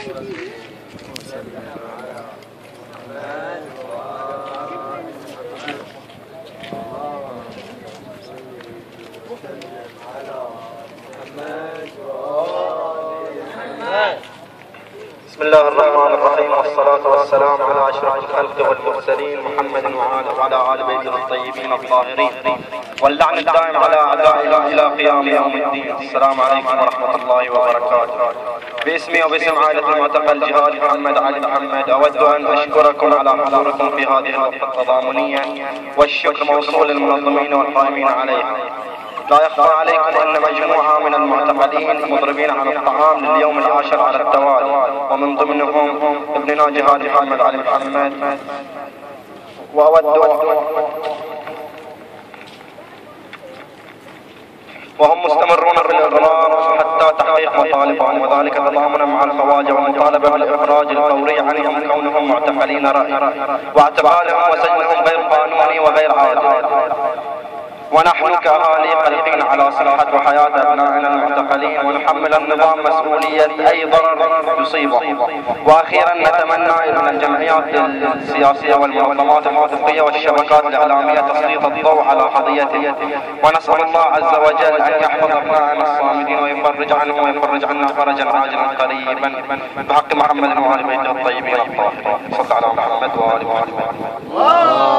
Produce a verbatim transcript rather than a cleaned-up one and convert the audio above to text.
بسم الله الرحمن الرحيم، والصلاة والسلام على أشرف الخلق والمرسلين محمد وعلى آل بيته الطيبين الطاهرين، واللعن الدائم على أعدائنا إلى قيام يوم الدين. السلام عليكم ورحمة الله وبركاته. باسمي وباسم عائلة المعتقل جهاد محمد علي محمد أود أن أشكركم على حضوركم في هذه الوقفة التضامنية، والشكر موصول للمنظمين والقائمين عليها. لا يخفى عليكم أن مجموعة من المعتقلين مضربين عن الطعام لليوم العاشر على التوالي، ومن ضمنهم ابننا جهاد محمد علي محمد. وأود وهم مستمرون في الإضرار حتى تحقيق مطالبهم، وذلك تضامنا مع الخواجة والمطالبة بالإخراج الفوري عنهم كونهم معتقلين رأي، واعتقالهم وسجنهم غير قانوني وغير عادل. ونحن كأهالي قلقين على صحة وحياة أبنائنا المعتقلين، ونحمل النظام مسؤولية أي ضرر يصيبهم. وأخيرا نتمنى من الجمعيات السياسية والمنظمات الحقوقية والشبكات الإعلامية تسليط الضوء على قضيته، ونسأل الله عز وجل أن يحفظ أبنائنا الصامدين ويفرج عنهم ويفرج عنا فرجا عاجلا قريبا بحق محمد وآل بيته الطيبين الطاهرين. صل على محمد وآل محمد.